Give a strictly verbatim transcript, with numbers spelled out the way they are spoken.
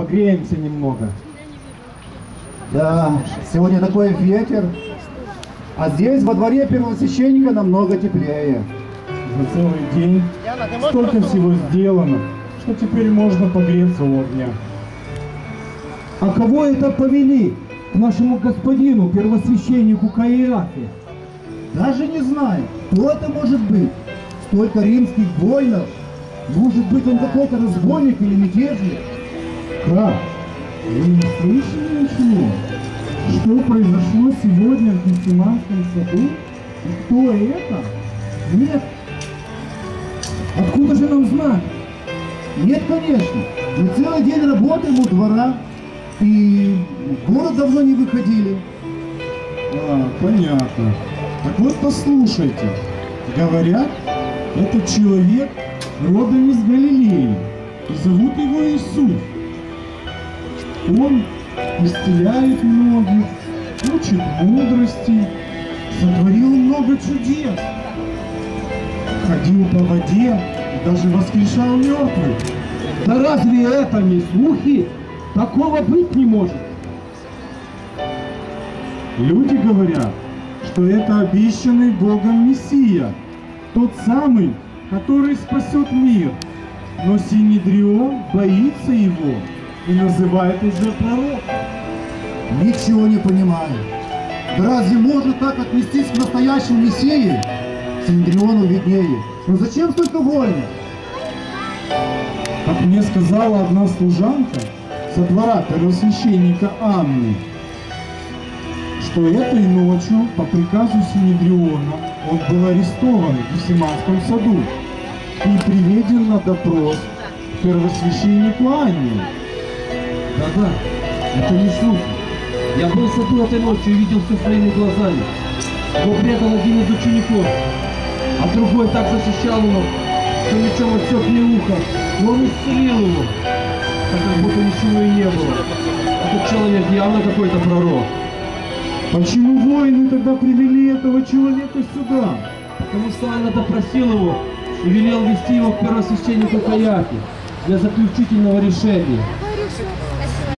погреемся немного. Да, сегодня такой ветер, а здесь во дворе первосвященника намного теплее. За целый день столько всего сделано, что теперь можно погреться у огня. А кого это повели к нашему господину, первосвященнику Каиафе? Даже не знаю, кто это может быть. Столько римских воинов. Может быть, он какой-то разбойник или мятежник? Как? Вы не слышали ничего? Что произошло сегодня в Гефсиманском саду? И кто это? Нет. Откуда же нам знать? Нет, конечно. Мы целый день работаем у двора. И в город давно не выходили. А, понятно. Так вот, послушайте. Говорят, этот человек родом из Галилеи. И зовут его Иисус. Он исцеляет многих, учит мудрости, сотворил много чудес. Ходил по воде и даже воскрешал мертвых. Да разве это не слухи? Такого быть не может. Люди говорят, что это обещанный Богом Мессия, тот самый, который спасет мир. Но Синедрион боится его и называет уже пророком. Ничего не понимаю. Да разве может так отнестись к настоящему Мессии? Синедриону виднее. Но зачем столько воинов? Как мне сказала одна служанка со двора первосвященника Анны, что этой ночью по приказу Синедриона он был арестован в Гефсиманском саду и приведен на допрос к первосвященнику Анне. Да-да, это не слухи. Я был в саду этой ночью и видел все своими глазами. Его предал один из учеников, а другой так защищал его, что мечом отсек мне ухо, и он исцелил его, так как будто ничего и не было. Этот человек явно какой-то пророк. Почему воины тогда привели этого человека сюда? Потому что Анна допросил его и велел вести его к первосвященнику Каиафе для заключительного решения.